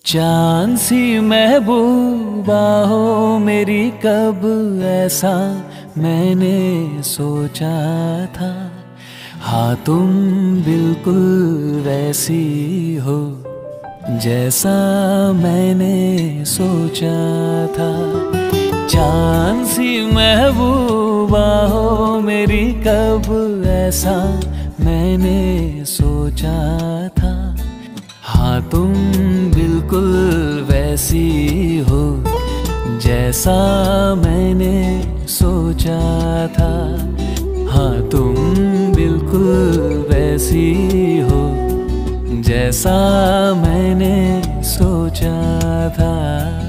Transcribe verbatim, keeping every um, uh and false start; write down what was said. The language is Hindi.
चांद सी महबूबा हो मेरी, कब ऐसा मैंने सोचा था। हाँ तुम बिल्कुल वैसी हो जैसा मैंने सोचा था। चांद सी महबूबा हो मेरी, कब ऐसा मैंने सोचा था। हाँ तुम बिल्कुल वैसी हो जैसा मैंने सोचा था। हाँ तुम बिल्कुल वैसी हो जैसा मैंने सोचा था।